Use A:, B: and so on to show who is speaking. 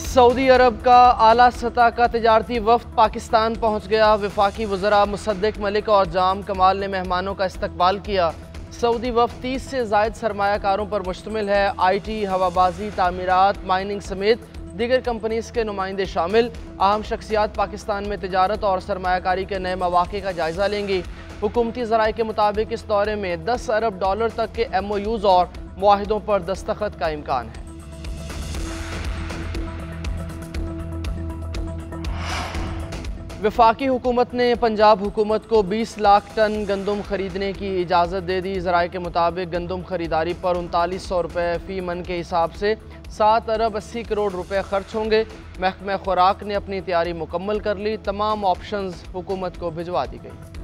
A: Saudi अरब का आला सतह का तिजारती वफ्द पाकिस्तान पहुँच गया। वफाकी वज़रा मुसद्दिक मलिक और जाम कमाल ने मेहमानों का इस्तकबाल किया। सऊदी वफ्द 30 से ज़ायद सरमायाकारों पर मुश्तमिल है। IT, हवाबाजी, तामीरात, माइनिंग समेत दीगर कंपनीज के नुमाइंदे शामिल। अहम शख्सियात पाकिस्तान में तिजारत और सरमायाकारी के नए मौक़े का जायज़ा लेंगी। हुकूमती ज़राए के मुताबिक इस दौरे में $10 अरब तक के MOUs और मुआहिदों पर दस्तखत का इम्कान है। वफाकी हुकूमत ने पंजाब हुकूमत को 20 लाख टन गंदम खरीदने की इजाज़त दे दी। ज़राए के मुताबिक गंदम खरीदारी पर 3900 रुपये फ़ी मन के हिसाब से 7 अरब 80 करोड़ रुपये खर्च होंगे। महकमा खुराक ने अपनी तैयारी मुकम्मल कर ली। तमाम ऑप्शंस हुकूमत को भिजवा दी गई।